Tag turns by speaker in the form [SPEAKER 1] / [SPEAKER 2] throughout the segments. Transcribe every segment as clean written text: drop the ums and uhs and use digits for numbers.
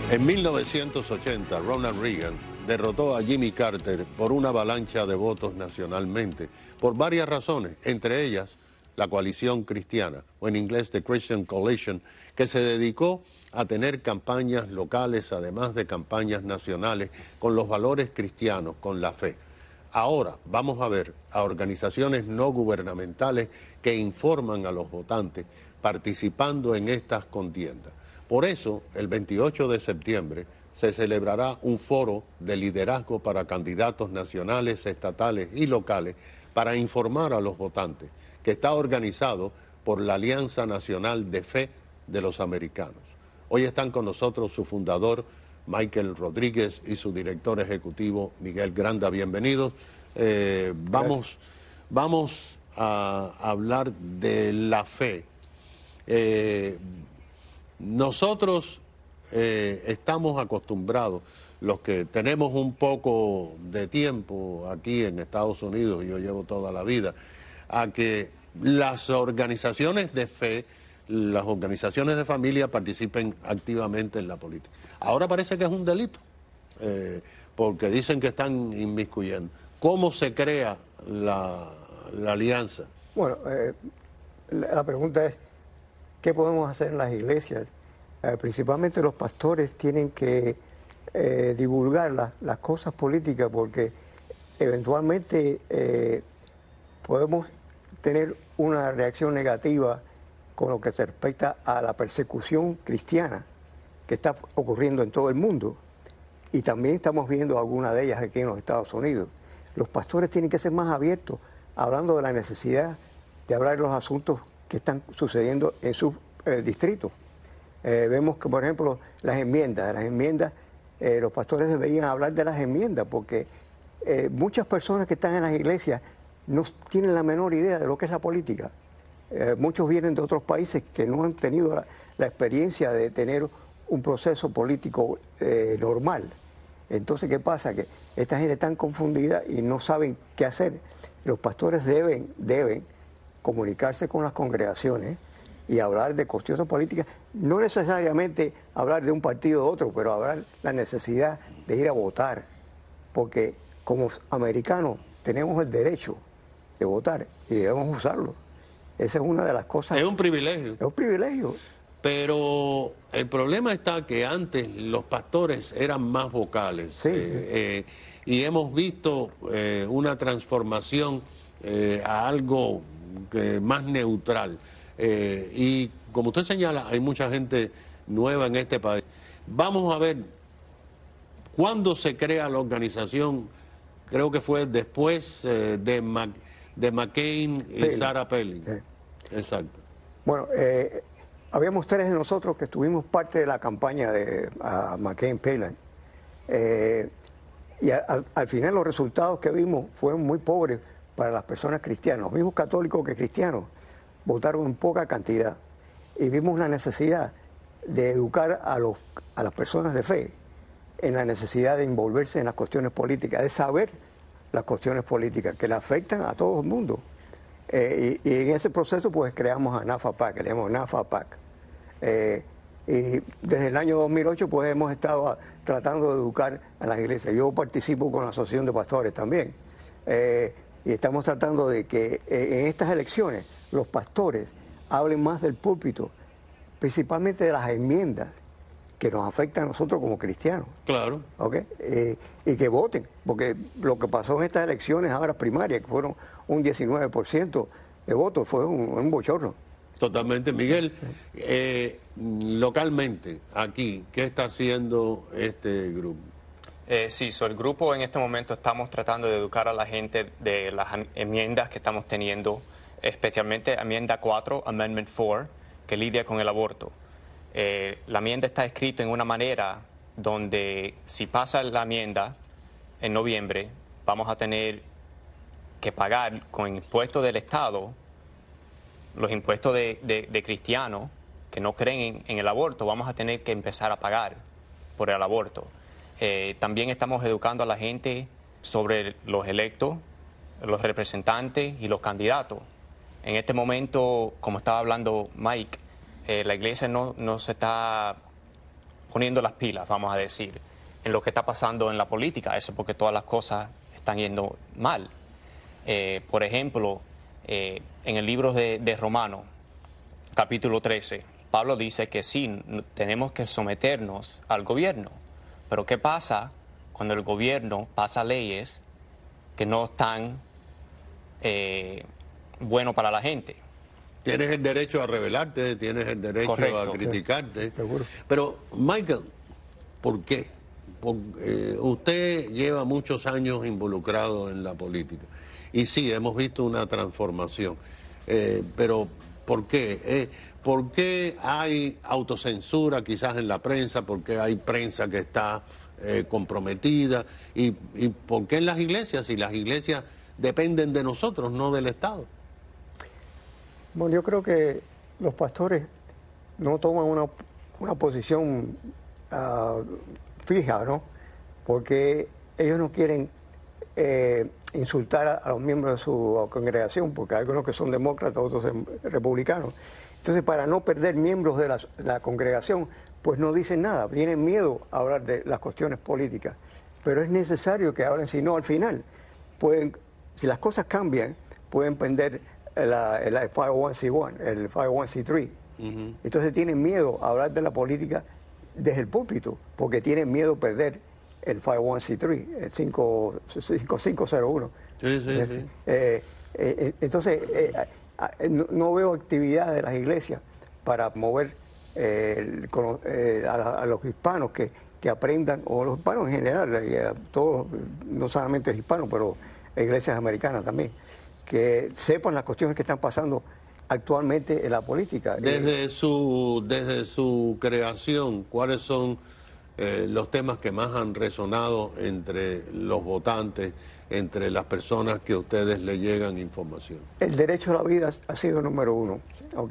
[SPEAKER 1] En 1980, Ronald Reagan derrotó a Jimmy Carter por una avalancha de votos nacionalmente, por varias razones, entre ellas la coalición cristiana, o en inglés The Christian Coalition, que se dedicó a tener campañas locales, además de campañas nacionales, con los valores cristianos, con la fe. Ahora vamos a ver a organizaciones no gubernamentales que informan a los votantes participando en estas contiendas. Por eso, el 28 de septiembre se celebrará un foro de liderazgo para candidatos nacionales, estatales y locales para informar a los votantes, que está organizado por la Alianza Nacional de Fe de los Americanos. Hoy están con nosotros su fundador, Michael Rodríguez, y su director ejecutivo, Miguel Granda. Bienvenidos. Vamos a hablar de la fe. Nosotros estamos acostumbrados, los que tenemos un poco de tiempo aquí en Estados Unidos, y yo llevo toda la vida, a que las organizaciones de fe, las organizaciones de familia participen activamente en la política. Ahora parece que es un delito, porque dicen que están inmiscuyendo. ¿Cómo se crea la alianza?
[SPEAKER 2] Bueno, la pregunta es, ¿qué podemos hacer en las iglesias? Principalmente los pastores tienen que divulgar las cosas políticas, porque eventualmente podemos tener una reacción negativa con lo que se respecta a la persecución cristiana que está ocurriendo en todo el mundo. Y también estamos viendo algunas de ellas aquí en los Estados Unidos. Los pastores tienen que ser más abiertos, hablando de la necesidad de hablar de los asuntos que están sucediendo en sus distritos. Vemos que, por ejemplo, las enmiendas, los pastores deberían hablar de las enmiendas, porque muchas personas que están en las iglesias no tienen la menor idea de lo que es la política. Muchos vienen de otros países que no han tenido la experiencia de tener un proceso político normal. Entonces, ¿qué pasa? Que esta gente está confundida y no saben qué hacer. Los pastores deben comunicarse con las congregaciones y hablar de cuestiones políticas, no necesariamente hablar de un partido u otro, pero hablar de la necesidad de ir a votar, porque como americanos tenemos el derecho de votar y debemos usarlo. Esa es una de las cosas.
[SPEAKER 1] Es un privilegio.
[SPEAKER 2] Es un privilegio.
[SPEAKER 1] Pero el problema está que antes los pastores eran más vocales.
[SPEAKER 2] Sí.
[SPEAKER 1] Y hemos visto una transformación a algo más neutral. Y como usted señala, hay mucha gente nueva en este país. Vamos a ver, ¿cuándo se crea la organización? Creo que fue después de McCain y Sarah Palin. Sí. Exacto.
[SPEAKER 2] Bueno, habíamos tres de nosotros que estuvimos parte de la campaña de McCain-Palin. Y al final los resultados que vimos fueron muy pobres para las personas cristianas. Los mismos católicos que cristianos votaron en poca cantidad. Y vimos la necesidad de educar a las personas de fe en la necesidad de envolverse en las cuestiones políticas, de saber las cuestiones políticas que le afectan a todo el mundo. Y en ese proceso pues creamos a NAFA-PAC, que le llamamos NAFA-PAC. Y desde el año 2008 pues hemos estado tratando de educar a las iglesias. Yo participo con la Asociación de Pastores también. Y estamos tratando de que en estas elecciones los pastores hablen más del púlpito, principalmente de las enmiendas que nos afectan a nosotros como cristianos.
[SPEAKER 1] Claro.
[SPEAKER 2] ¿Okay? Y que voten, porque lo que pasó en estas elecciones ahora primarias, que fueron un 19% de votos, fue un bochorno.
[SPEAKER 1] Totalmente. Miguel, localmente, aquí, ¿qué está haciendo este grupo?
[SPEAKER 3] Sí, el grupo en este momento estamos tratando de educar a la gente de las enmiendas que estamos teniendo, especialmente enmienda 4, Amendment 4, que lidia con el aborto. La enmienda está escrita en una manera donde si pasa la enmienda en noviembre, vamos a tener que pagar con impuestos del Estado, los impuestos de cristianos que no creen en el aborto, vamos a tener que empezar a pagar por el aborto. También estamos educando a la gente sobre los electos, los representantes y los candidatos. En este momento, como estaba hablando Mike, la iglesia no se está poniendo las pilas, vamos a decir, en lo que está pasando en la política. Eso porque todas las cosas están yendo mal. Por ejemplo, en el libro de Romanos, capítulo 13, Pablo dice que sí, tenemos que someternos al gobierno. Pero ¿qué pasa cuando el gobierno pasa leyes que no están buenos para la gente?
[SPEAKER 1] Tienes el derecho a rebelarte, tienes el derecho
[SPEAKER 3] Correcto.
[SPEAKER 1] a criticarte.
[SPEAKER 2] Sí, seguro.
[SPEAKER 1] Pero, Michael, ¿por qué? Usted lleva muchos años involucrado en la política. Y sí, hemos visto una transformación. Pero, ¿por qué? ¿Por qué hay autocensura quizás en la prensa? ¿Por qué hay prensa que está comprometida? ¿Y por qué en las iglesias? Si las iglesias dependen de nosotros, no del Estado.
[SPEAKER 2] Bueno, yo creo que los pastores no toman una posición fija, ¿no? Porque ellos no quieren insultar a los miembros de su congregación, porque hay algunos que son demócratas, otros son republicanos. Entonces, para no perder miembros de la congregación, pues no dicen nada, tienen miedo a hablar de las cuestiones políticas. Pero es necesario que hablen, si no, al final, si las cosas cambian, pueden perder el 501c1, el 501c3. Entonces tienen miedo a hablar de la política desde el púlpito, porque tienen miedo a perder el 501c3, el 5501.
[SPEAKER 1] Sí, sí, sí.
[SPEAKER 2] Entonces, no veo actividad de las iglesias para mover a los hispanos que aprendan, o los hispanos en general, todos, no solamente los hispanos, pero iglesias americanas también, que sepan las cuestiones que están pasando actualmente en la política.
[SPEAKER 1] Desde su creación, ¿cuáles son los temas que más han resonado entre los votantes, entre las personas que a ustedes le llegan información?
[SPEAKER 2] El derecho a la vida ha sido número uno, ¿ok?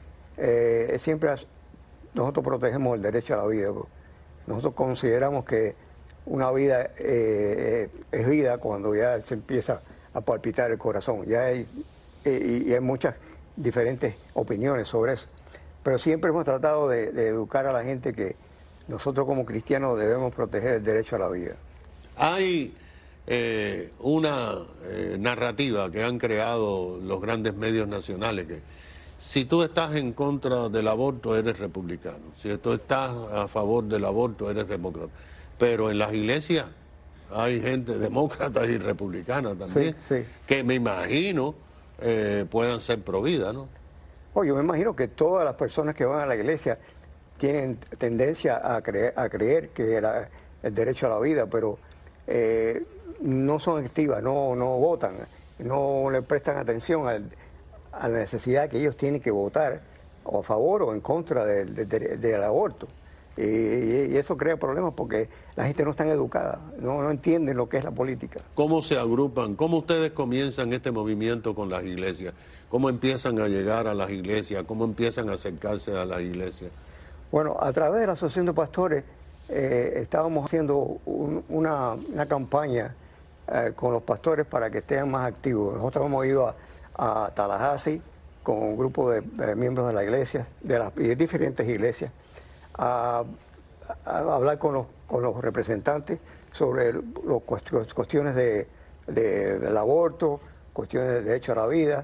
[SPEAKER 2] Nosotros protegemos el derecho a la vida. Nosotros consideramos que una vida es vida cuando ya se empieza a palpitar el corazón. Y hay muchas diferentes opiniones sobre eso. Pero siempre hemos tratado de educar a la gente que nosotros como cristianos debemos proteger el derecho a la vida.
[SPEAKER 1] Hay una narrativa que han creado los grandes medios nacionales que si tú estás en contra del aborto eres republicano, si tú estás a favor del aborto eres demócrata. Pero en las iglesias hay gente demócrata y republicana también,
[SPEAKER 2] sí.
[SPEAKER 1] que me imagino puedan ser pro vida, ¿no?
[SPEAKER 2] Yo me imagino que todas las personas que van a la iglesia tienen tendencia a creer que el derecho a la vida, pero no son activas, no votan, no le prestan atención a la necesidad que ellos tienen que votar o a favor o en contra del aborto. Y eso crea problemas porque la gente no está educada, no entiende lo que es la política.
[SPEAKER 1] ¿Cómo se agrupan? ¿Cómo ustedes comienzan este movimiento con las iglesias? ¿Cómo empiezan a llegar a las iglesias? ¿Cómo empiezan a acercarse a las iglesias?
[SPEAKER 2] Bueno, a través de la Asociación de Pastores estábamos haciendo una campaña con los pastores para que estén más activos. Nosotros hemos ido a Tallahassee con un grupo de miembros de la iglesia, de diferentes iglesias, a hablar con los representantes sobre cuestiones del aborto, cuestiones de derecho a la vida,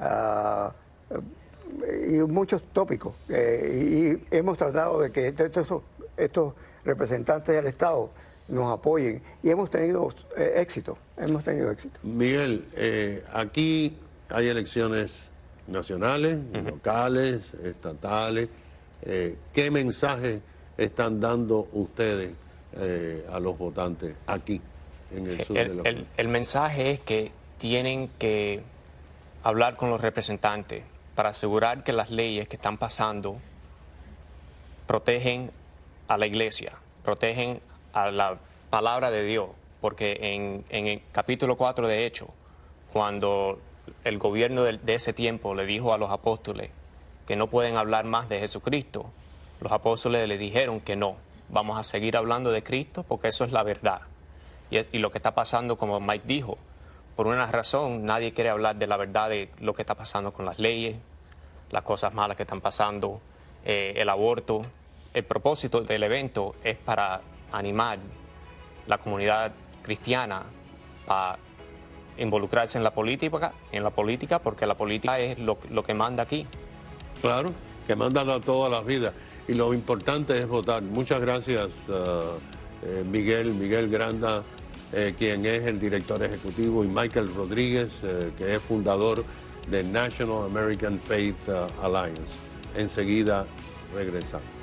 [SPEAKER 2] y muchos tópicos. Y hemos tratado de que estos representantes del Estado nos apoyen y hemos tenido éxito.
[SPEAKER 1] Miguel, aquí hay elecciones nacionales, locales, estatales. ¿Qué mensaje están dando ustedes a los votantes aquí en el sur de la Florida?
[SPEAKER 3] El mensaje es que tienen que hablar con los representantes para asegurar que las leyes que están pasando protegen a la iglesia, protegen a la palabra de Dios, porque en el capítulo 4 de Hechos, cuando el gobierno de ese tiempo le dijo a los apóstoles que no pueden hablar más de Jesucristo, los apóstoles le dijeron que no, vamos a seguir hablando de Cristo porque eso es la verdad. Y lo que está pasando, como Mike dijo, por una razón nadie quiere hablar de la verdad de lo que está pasando con las leyes, las cosas malas que están pasando, el aborto, el propósito del evento es para animar la comunidad cristiana a involucrarse en la política, porque la política es lo que manda aquí.
[SPEAKER 1] Claro, que mandan a todas las vidas. Y lo importante es votar. Muchas gracias, Miguel Granda, quien es el director ejecutivo, y Michael Rodríguez, que es fundador de National American Faith Alliance. Enseguida regresamos.